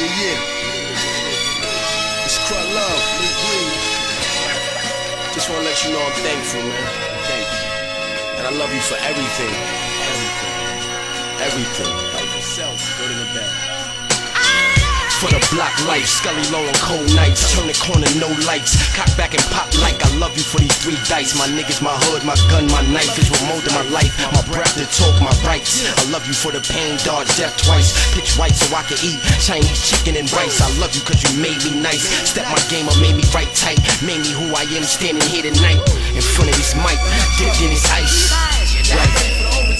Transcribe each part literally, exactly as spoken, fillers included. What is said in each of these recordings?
the year. It's Crud Love, Lee Green. Just wanna let you know I'm thankful, man. Thank you. And I love you for everything. Everything. Everything. Like yourself. Go to the bed. For the block life, Scully low on cold nights. Turn the corner, no lights. Cock back and pop like I love you for these three dice. My niggas, my hood, my gun, my knife is what molded my life. My breath to talk, my rights. I love you for the pain, dodge death twice. Pitch white so I can eat Chinese chicken and rice. I love you cause you made me nice. Step my game up, made me right tight. Made me who I am standing here tonight. In front of this mic, dipped in this ice. Right.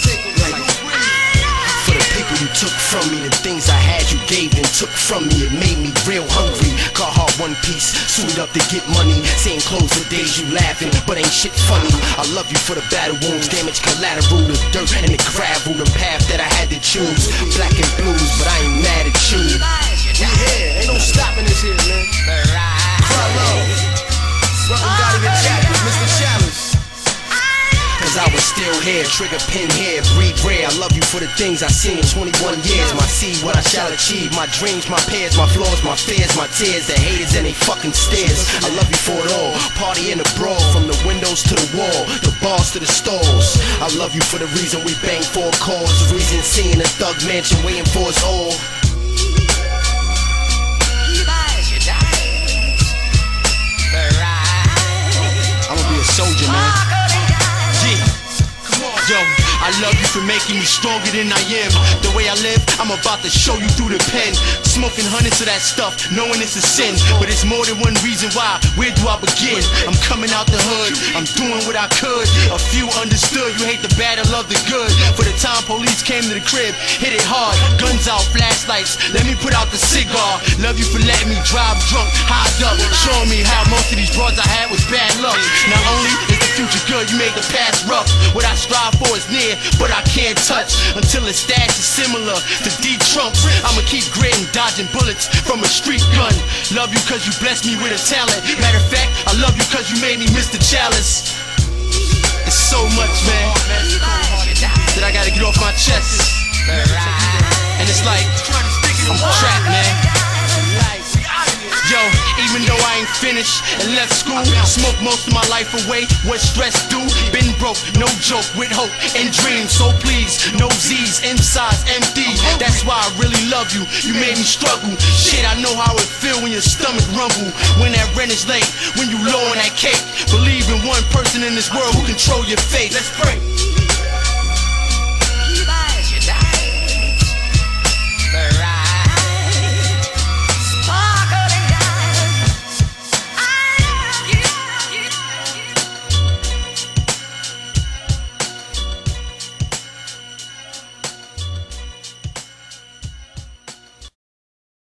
For the people you took from me, the things I had you gave and took from me. It made me real hungry. Carhartt one piece, suited up to get money. Same clothes for days you laughing, but ain't shit funny. I love you for the battle wounds, damage collateral, the dirt and the gravel, the path that I had to choose. Black and blues, but I ain't mad at you. We here, ain't no stopping this here, man. Crud Love. Welcome down to the chapter, Mister Chalice. Cause I was still here, trigger pin here, breathe rare. I love you for the things I seen in twenty-one years. My seed, what I shall achieve, my dreams, my peers, my flaws, my fears, my tears, the haters and they fucking stares. I love you for it all, party in the brawl, from the windows to the wall, the bars to the stalls. I love you for the reason we bang for a cause, the reason seeing a thug mansion waiting for us all. I'ma be a soldier, man. Yo, I love you for making me stronger than I am. The way I live, I'm about to show you through the pen. Smoking hundreds of that stuff, knowing it's a sin, but it's more than one reason why. Where do I begin? I'm coming out the hood, I'm doing what I could. A few understood, you hate the bad and love the good. For the time police came to the crib, hit it hard, guns out, flashlights, let me put out the cigar. Love you for letting me drive drunk, high up, showing me how most of these broads I had was bad luck. Not only is the future good, you made the past rough. What I strive for is near, but I can't touch until the stash is similar to D Trump. I'ma keep gritting, dodging bullets from a street gun. Love you cause you blessed me with a talent. Matter of fact, I love you cause you made me Mister Chalice. It's so much, man, that I gotta get off my chest. And it's like, I'm trapped, man. Yo, even though I ain't finished and left school, smoked most of my life away, what stress do? Been broke, no joke, with hope and dreams. So please, no Z's, insides empty. That's why I really love you, you made me struggle. Shit, I know how it feel when your stomach rumble, when that rent is late, when you low on that cake. Believe in one person in this world who control your fate. Let's pray.